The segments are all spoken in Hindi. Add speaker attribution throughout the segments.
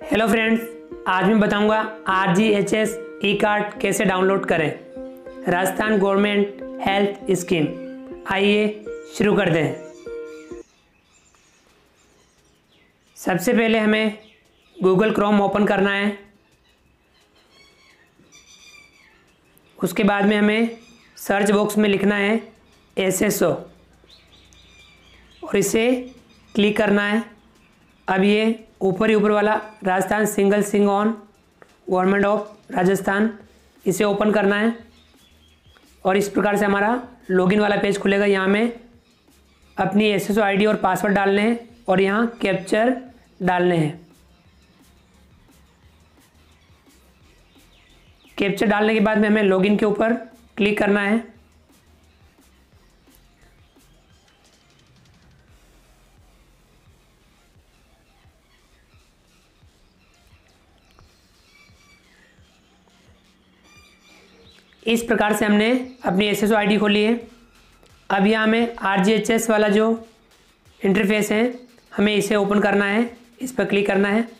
Speaker 1: हेलो फ्रेंड्स, आज मैं बताऊंगा RGHS ई कार्ड कैसे डाउनलोड करें। Rajasthan government health scheme. आइए शुरू करते हैं। सबसे पहले हमें गूगल क्रोम ओपन करना है। उसके बाद में हमें सर्च बॉक्स में लिखना है SSO और इसे क्लिक करना है। अब ये ऊपर ही ऊपर वाला राजस्थान सिंगल सिंग ऑन गवर्नमेंट ऑफ राजस्थान, इसे ओपन करना है और इस प्रकार से हमारा लॉगिन वाला पेज खुलेगा। यहाँ में अपनी SSO ID और पासवर्ड डालने हैं और यहाँ कैप्चर डालने हैं। कैप्चर डालने के बाद में हमें लॉगिन के ऊपर क्लिक करना है। इस प्रकार से हमने अपनी SSO ID खोली है। अब यहाँ में RGHS वाला जो इंटरफेस है हमें इसे ओपन करना है, इस पर क्लिक करना है।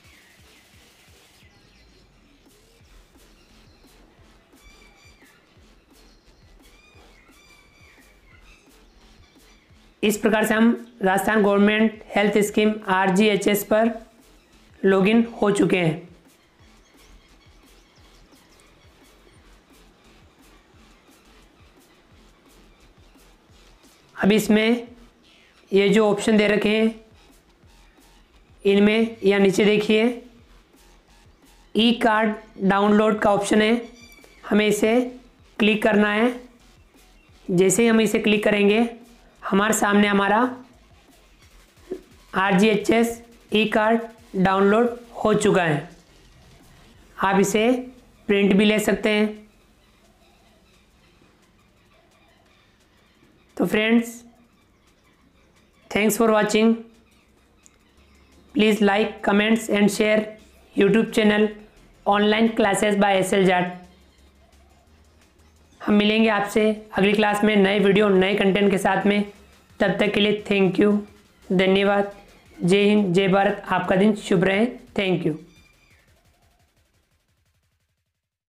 Speaker 1: इस प्रकार से हम Rajasthan government health scheme RGHS पर लॉगिन हो चुके हैं। अब इसमें ये जो ऑप्शन दे रखे हैं इनमें या नीचे देखिए ई कार्ड डाउनलोड का ऑप्शन है, हमें इसे क्लिक करना है। जैसे ही हम इसे क्लिक करेंगे हमारे सामने हमारा RGHS ई कार्ड डाउनलोड हो चुका है। आप इसे प्रिंट भी ले सकते हैं। तो friends, thanks for watching. Please like, comments and share YouTube channel online classes by SL Jat. हम मिलेंगे आपसे अगली क्लास में नए वीडियो नए कंटेंट के साथ में। तब तक के लिए थैंक यू, धन्यवाद। जय हिंद, जय भारत। आपका दिन शुभ रहे। Thank you.